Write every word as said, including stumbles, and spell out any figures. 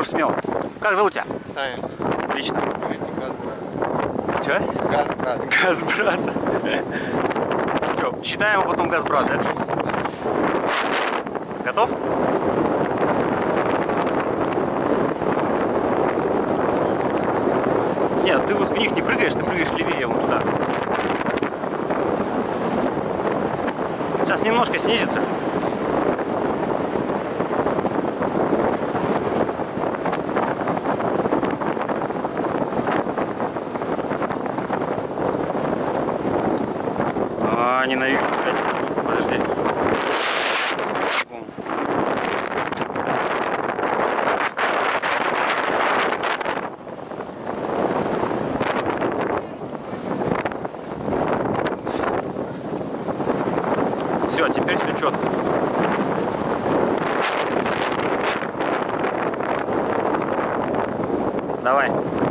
похож смело. Как зовут тебя? Саня. Отлично. Газ, брат. Че? Газ, брат. Газ, брат. Че, считаем, а потом газ, брат, да? Готов? Нет, ты вот в них не прыгаешь, ты прыгаешь левее вот туда. Сейчас немножко снизится. А, ненавижу. Подожди. Все, теперь все четко. Давай.